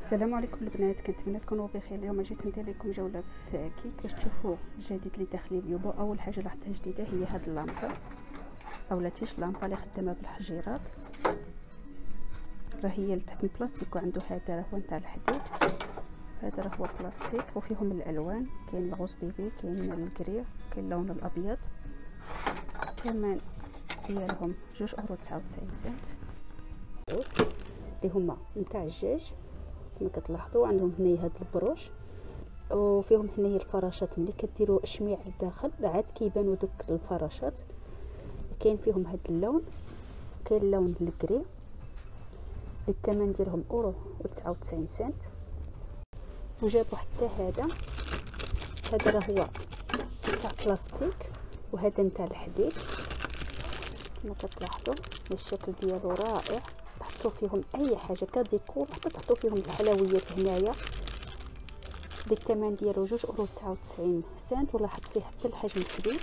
السلام عليكم البنات، كنتمنى تكونوا بخير. اليوم جيت ندير لكم جوله في كيك باش تشوفوا الجديد اللي داخل اليوم. اول حاجه لاحظتها جديده هي هاد اللامبه اولا تيش لامبه اللي خدامه بالحجيرات، راه هي لتحت من البلاستيك، وعنده هذا راه هو نتاع الحديد، هذا راه هو بلاستيك، وفيهم الالوان، كاين الغوص بيبي، كاين الكري، كاين اللون الابيض. الثمن ديالهم 2.99 €، اللي هما نتاع الدجاج كما كتلاحظوا. عندهم هنايا هاد البروش، وفيهم هنايا الفراشات ملي كديروا اشميع لداخل عاد كيبانوا دوك الفراشات. كاين فيهم هاد اللون، كاين اللون الكري، الثمن ديالهم 1.99 €. وجابوا حتى هذا راه هو تاع بلاستيك، وهذا نتاع الحديد كما كتلاحظوا. الشكل ديالو رائع، تحطوا فيهم اي حاجه كديكور، حتى تحطوا فيهم الحلويات هنايا. بالثمن ديالو 2.99 €. ولاحظ فيه حتى الحجم الكبير،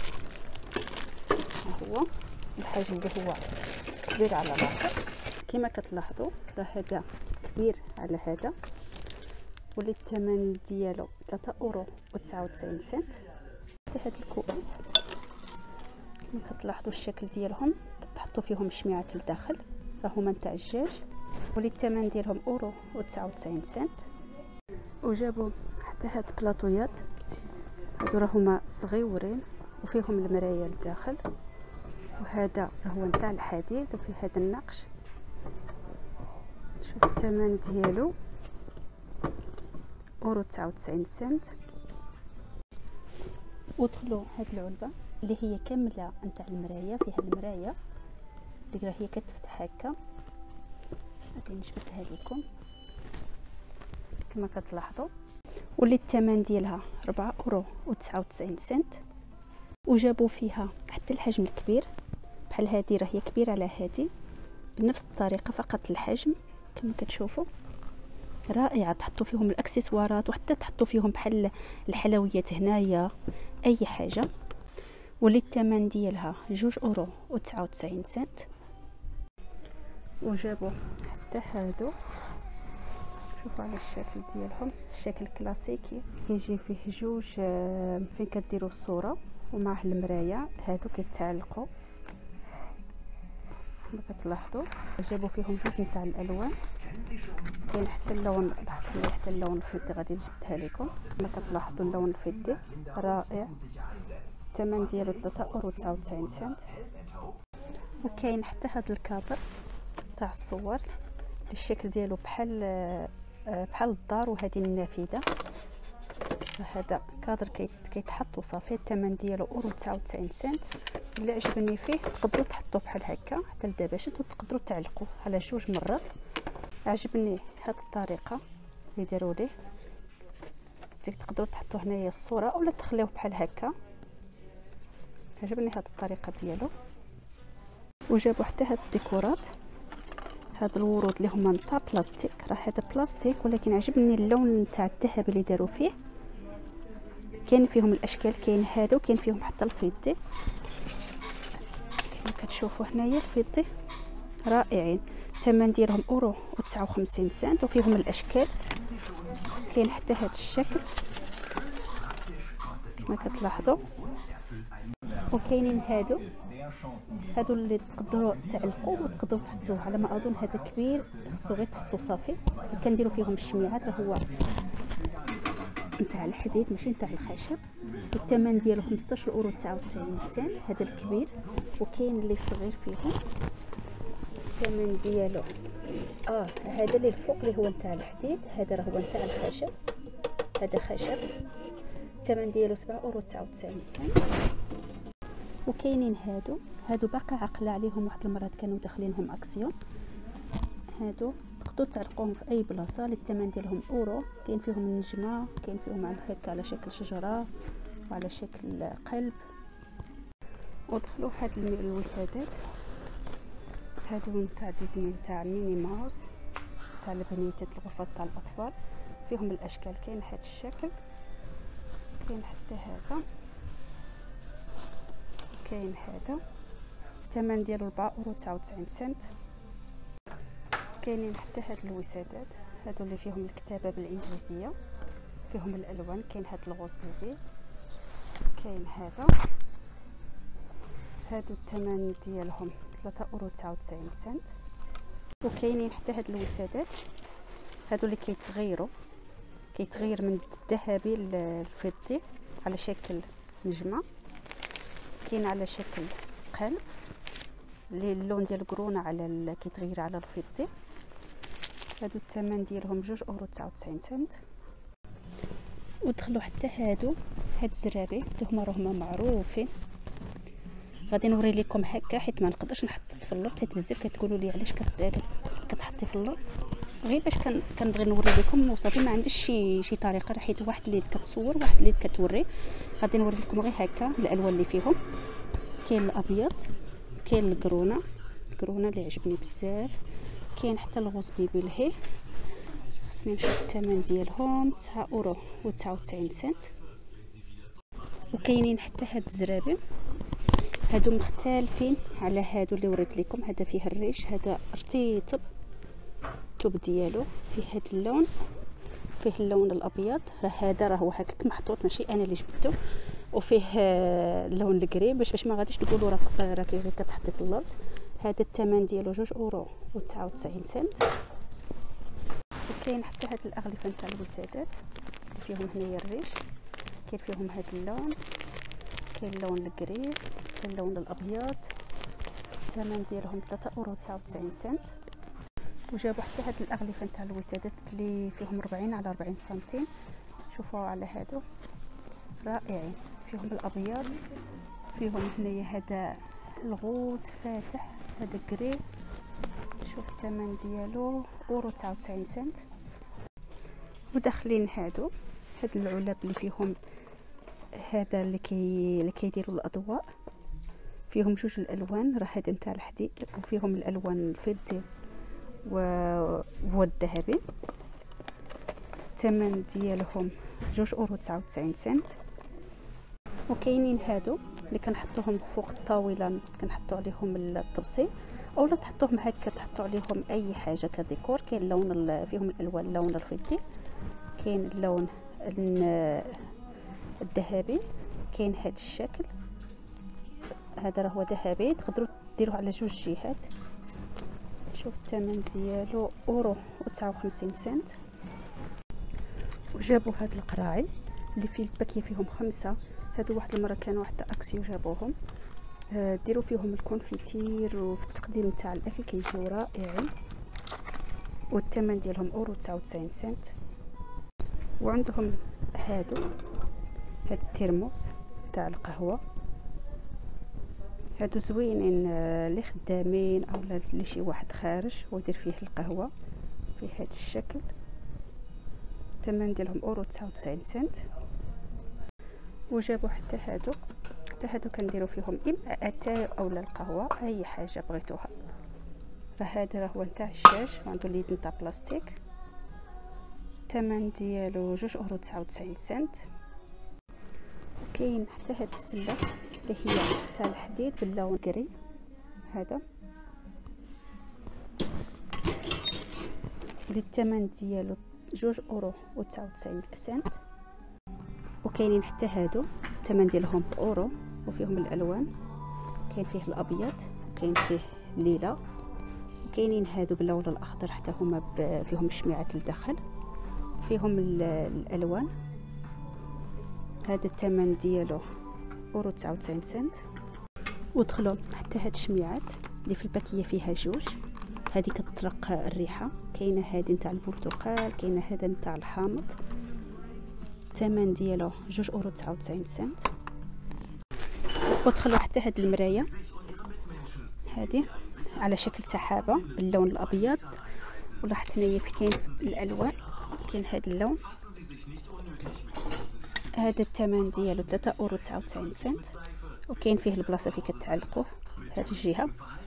ها هو الحجم اللي هو كبير على الاخر كما كتلاحظوا، راه هذا كبير على هذا، واللي الثمن ديالو 3.99 €. حتى هاد الكؤوس كما كتلاحظوا الشكل ديالهم، تحطوا فيهم شميعات لداخل، راه هما نتاع الدجاج، واللي الثمن ديالهم 1.99 €. وجابوا حتى هاد بلاطويات، هادو راه هما صغيورين وفيهم المرايه لداخل، وهذا راه هو نتاع الحديد وفيه هذا النقش. شوف الثمن ديالو 1.99 €. ودخلوا هاد العلبه اللي هي كامله نتاع المرايه، فيها المرايه اللي راه هي كتفتح هكا. غادي نجبدها لكم كما كتلاحظوا، واللي الثمن ديالها 4.99 €. وجابوا فيها حتى الحجم الكبير، بحال هذه راه هي كبيره على هذه بنفس الطريقه، فقط الحجم كما كتشوفوا رائعه. تحطوا فيهم الاكسسوارات، وحتى تحطوا فيهم بحال الحلويات هنايا اي حاجه. واللي الثمن ديالها 2.99 €. وجابوا حتى هادو، شوفوا على الشكل ديالهم، الشكل كلاسيكي، يجي فيه جوج فين كديروا الصوره ومعه المرايه، هادو كيتعلقوا كما كتلاحظوا. جابوا فيهم جوج نتاع الالوان، كاين حتى اللون، لاحظت لي حتى اللون الفضي، غادي نجبدها لكم كما كتلاحظوا. اللون الفضي رائع، الثمن ديالو 3.99 €. وكاين حتى هذا الكادر تاع الصور، الشكل ديالو بحال الدار، وهذه النافذه. هذا كادر كيتحط وصافي، الثمن ديالو 1.99 €. اللي عجبني فيه تقدروا تحطوه بحال هكا حتى لدابا، تقدروا تعلقوه على جوج مرات. عجبني هذه الطريقه اللي داروا ليه، اللي تقدروا تحطوا هنايا الصوره اولا تخليوه بحال هكا. عجبني هذه الطريقه ديالو. وجابوا حتى هاد الديكورات، هاد الورود اللي هما نتاع بلاستيك، راه هذا بلاستيك ولكن عجبني اللون نتاع الذهب اللي داروا فيه. كاين فيهم الاشكال، كاين هذا وكاين فيهم حتى الفضي كما كتشوفوا هنايا. الفضي رائعين، الثمن ديالهم 1.59 €. وفيهم الاشكال، كاين حتى هذا الشكل كما كتلاحظوا. وكاينين هادو اللي تقدروا تعلقوا وتقدروا تحطوه، على ما اظن هذا كبير خصو غير تحطوا صافي. كنديروا فيهم الشميعات، راه هو نتاع الحديد ماشي نتاع الخشب. الثمن ديالو 15.99 €، هذا الكبير، وكاين اللي صغير فيهم. الثمن ديالو هذا اللي الفوق اللي هو نتاع الحديد، هذا راه هو نتاع الخشب، هذا خشب. الثمن ديالو 7.99 €. وكاينين هادو باقي عقله عليهم، واحد المرات كانوا داخلينهم اكسيون. هادو تقدروا تعلقوهم في اي بلاصه، الثمن ديالهم €. كاين فيهم النجمه، كاين فيهم على هكا على شكل شجره وعلى شكل قلب. ودخلوا هاد الوسادات، هادو نتاع ديزني، نتاع ميني ماوس، تاع البنيتات، الغرفه تاع الاطفال. فيهم الاشكال، كاين هاد الشكل، كاين حتى هذا، كاين هذا. الثمن ديالو 4.99 €. كاينين حتى هاد الوسادات، هادو اللي فيهم الكتابه بالانجليزيه، فيهم الالوان. كاين هاد الغوز بيبي، كاين هذا. هادو الثمن ديالهم 3.99 سنت. وكاينين حتى هاد الوسادات، هادو اللي كيتغير من الذهبي للفضي على شكل نجمه، كاين على شكل قلب اللي اللون ديال القرونه على كيتغير على الفضي. هادو الثمن ديالهم 2.99 سنت. ودخلوا حتى هاد الزراري اللي هما معروفين. غادي نوري لكم هكا حيت ما نقدرش نحط في اللوط، حيت بزاف كتقولوا لي علاش كتحطي في اللوط، غير باش كنبغي نوري لكم وصافي. ما عنديش شي طريقه، حيت واحد اللي كتصور واحد اللي كتوري. غادي نوري لكم غير هكا الالوان اللي فيهم. كاين الابيض، كاين القرونه اللي عجبني بزاف، كاين حتى الغوز بيبي لهي. خصني نشوف الثمن ديالهم 9.99 سنت. وكاينين حتى هاد الزرابي، هادو مختلفين على هادو اللي وريت لكم. هذا فيه الريش، هذا رطيب الثوب ديالو فيه هاد اللون، فيه اللون الابيض. هذا هو هكاك محطوط، ماشي انا اللي جبته. وفيه اللون الكري باش ما غاديش تقولوا راكي غير كتحطي في اللرد. هذا الثمن ديالو 2.99 سنت. وكاين حتى هاد الاغلفه نتاع الوسادات اللي فيهم هنايا الريش، كاين فيهم هاد اللون، كاين اللون الكري، كاين اللون الابيض. الثمن ديالهم 3.99 سنت. وجابوا حتى هاد الاغلفه نتاع الوسادات اللي فيهم 40 على 40 سنتيم. شوفوا على هادو رائعين، فيهم الابيض، فيهم هنايا هذا الغوز فاتح، هذا كري. شوف الثمن ديالو 1.99 سنت. وداخلين هاد العلب اللي فيهم هذا اللي كيديروا الاضواء. فيهم جوج الالوان، راه هذا نتاع الحديد، وفيهم الالوان الفضي والذهبي. الثمن ديالهم 2.99 سنت. وكاينين هادو اللي كنحطوهم فوق الطاوله، كنحطوا عليهم الطبسي، اولا تحطوهم هكا، تحطوا عليهم اي حاجه كديكور. كاين اللون فيهم الالوان، اللون الفضي، كاين اللون الذهبي، كاين هذا الشكل. هذا راه هو ذهبي، تقدروا ديروه على جوج جهات. شوف الثمن ديالو 1.59 سنت. وجابوا هاد القراعي اللي في الباكيه فيهم 5. هادو واحد المره كانوا حتى اكسيو جابوهم. ديروا فيهم الكونفيتير، وفي التقديم تاع الاكل كيجيو رائعين. والثمن ديالهم 1.99 سنت. وعندهم هاد الترموس تاع القهوه، هادو زوينين لخدامين او لشي واحد خارج ويدير فيه القهوه في هذا الشكل. الثمن ديالهم 1.99 سنت. وجابوا حتى هادو كنديروا فيهم اما اتاي او القهوه، اي حاجه بغيتوها. هذا هو نتاع الشاش، وعنده اليد نتاع بلاستيك. الثمن ديالو 2.99 سنت. وكاين حتى هاد السله اللي هي تاع الحديد باللون كري، هذا اللي الثمن ديالو 2.99 سنت. وكاينين حتى هادو الثمن ديالهم €، وفيهم الالوان، كاين فيه الابيض، وكاين فيه الليله، وكاينين هادو باللون الاخضر حتى هما فيهم شميعات لداخل، فيهم الالوان. هذا الثمن ديالو 1.99 سنت. ودخلوا حتى هاد الشميعات اللي في الباكيه فيها جوج، هذه كتطلق الريحه. كاينه هذه نتاع البرتقال، كاينه هذا نتاع الحامض. الثمن ديالو 2.99 سنت. ودخلوا حتى هاد المرايه، هذه على شكل سحابه باللون الابيض. ولاحظت هنايا كاين الالوان، كاين هذا اللون. هذا الثمن ديالو 3.99 سنت. وكاين فيه البلاصه فين كتعلقوه هذه الجهه.